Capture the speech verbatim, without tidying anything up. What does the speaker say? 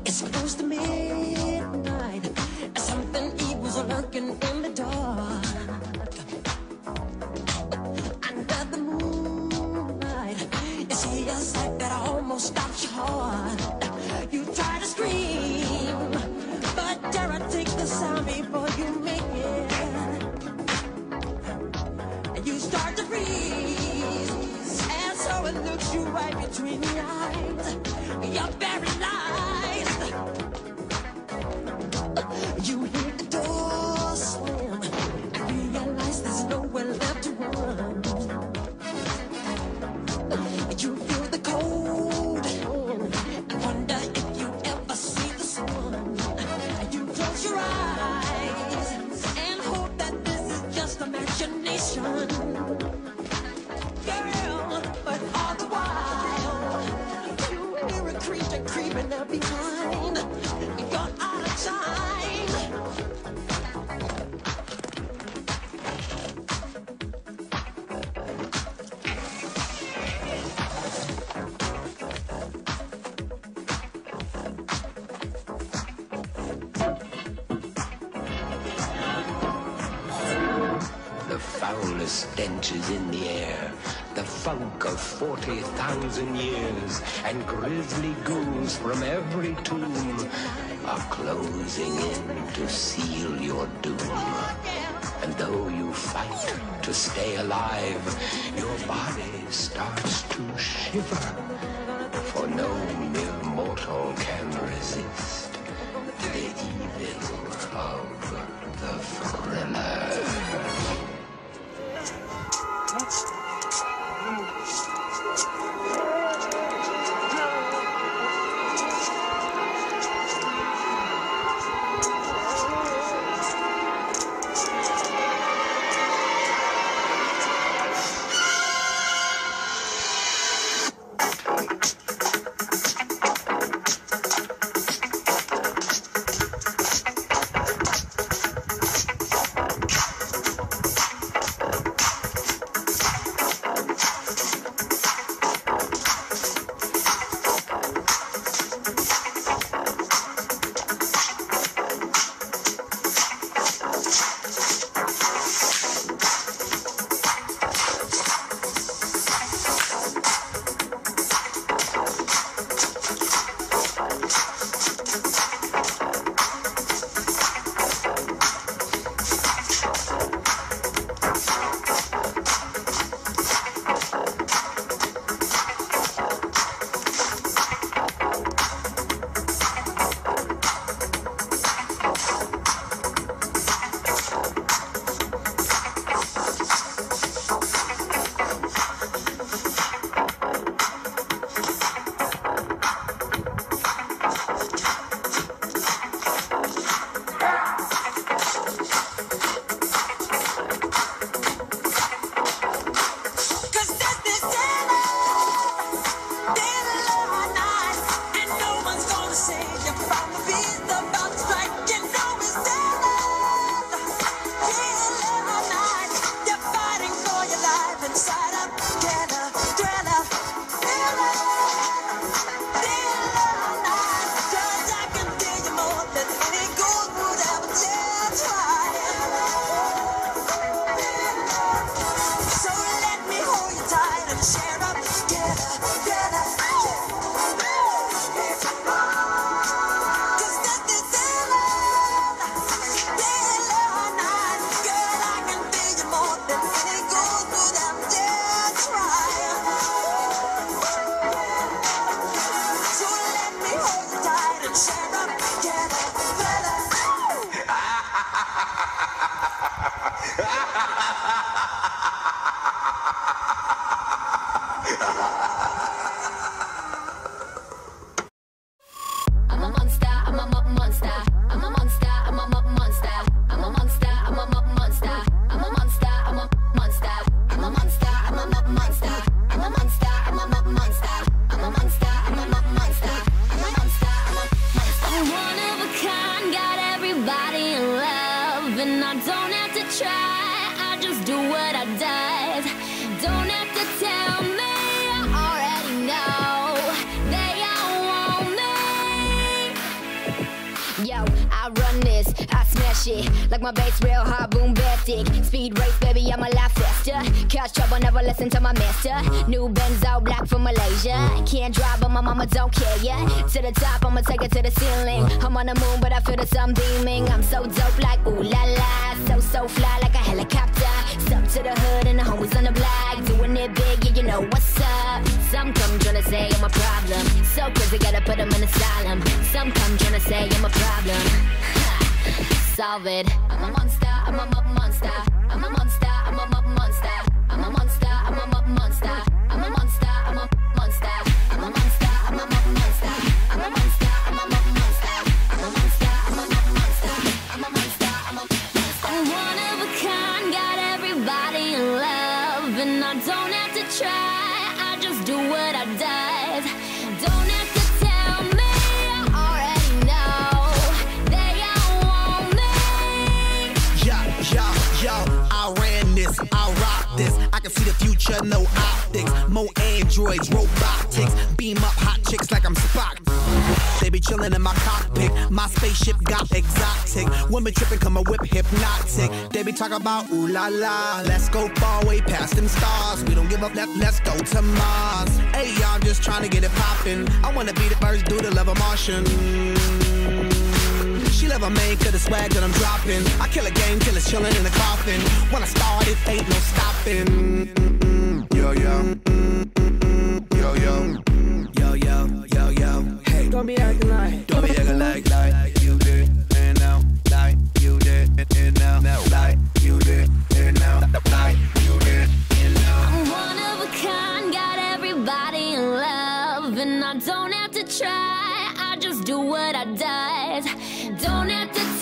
It's close to midnight. Something evil's lurking in the dark. Under the moonlight, you see a sight that almost stops your heart. You try to scream, but terror takes the sound before you make it. And you start to freeze, and so it looks you right between the eyes. You're paralyzed. You hear the door slam and realize there's nowhere left to run. You feel the cold hand and wonder if you ever see the sun. You close your eyes and hope that this is just imagination. Girl, but all the while you hear a creature creeping up behind. You're out of time. The foulest stench is in the air, the funk of forty thousand years, and grisly ghouls from every tomb are closing in to seal your doom. And though you fight to stay alive, your body starts to shiver, for no mere mortal can resist the evil of the thriller. shit. Like my bass real hard, boom, bad thick. Speed race, baby, I'm a lot faster. Cause trouble, never listen to my master. New Benzo, black from Malaysia. Can't drive, but my mama don't care, yeah. To the top, I'ma take it to the ceiling. I'm on the moon, but I feel the sun beaming. I'm so dope, like ooh la la. So, so fly, like a helicopter. Step to the hood and the homies on the block. Doing it big, yeah, you know what's up. Some come tryna say I'm a problem. So crazy, gotta put them in asylum. Some come tryna say I'm a problem. Solve it. I'm a monster, I'm a mo- monster. I'm a monster, I'm a mo- monster. I'm a monster, I'm a mo- monster. I'm a monster, I'm a monster. I'm a monster, I'm a mo- monster. I'm a monster, I'm a mo- monster. I'm a monster, I'm a mo- monster. I'm a monster, I'm a monster. I'm one of a kind, got everybody in love, and I don't have to try. I just do what I does. Don't have to tell me, I already know. They all want me. Yo, yo, yo, I ran this, I rock this. I can see the future, no optics. More androids, robotics. Beam up hot chicks like I'm Spock. They be chillin' in my cockpit. My spaceship got exotic. Women trippin' come a whip hypnotic. They be talking about ooh la la. Let's go far way past them stars. We don't give up, let, let's go to Mars. Hey, y'all just trying to get it poppin'. I wanna be the first dude to love a Martian. She love a man, cause the swag that I'm dropping. I kill a game, killers chillin' in the coffin. When I start, it ain't no stopping. Yo, yo. Yo, yo. Yo, yo, yo, yo. Hey, Don't be acting like. don't be acting like, like you did, and now, like you did, and now, now, like you did, and now, like you did, and now. I'm one of a kind, got everybody in love, and I don't have to try. I just do what I does. Don't have to